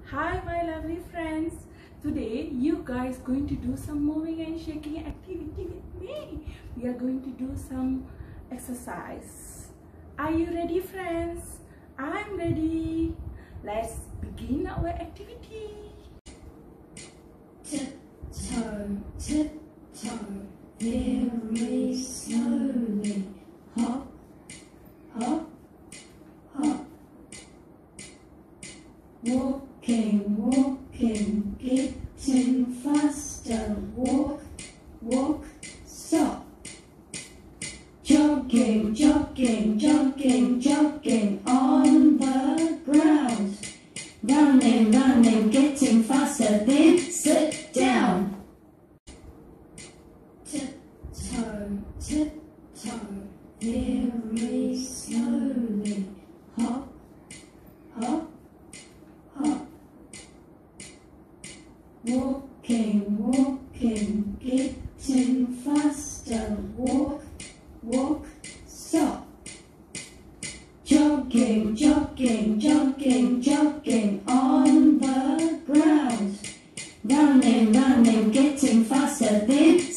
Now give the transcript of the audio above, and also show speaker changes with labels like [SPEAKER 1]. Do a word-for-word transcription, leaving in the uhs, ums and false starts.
[SPEAKER 1] Hi my lovely friends, today you guys going to do some moving and shaking activity with me. We are going to do some exercise. Are you ready friends? I'm ready. Let's begin our activity.
[SPEAKER 2] Tiptoe, tiptoe, very slowly. Hop, hop, hop. Walking, walking, getting faster. Walk, walk, stop. Jogging, jogging, jogging, jogging on the ground. Running, running, getting faster, then sit down. Tiptoe, tiptoe, very slowly. Hop, hop, hop. Walking, walking, getting faster. Walk, walk, stop. Jogging, jogging, jogging, jogging on the ground. Running, running, getting faster, then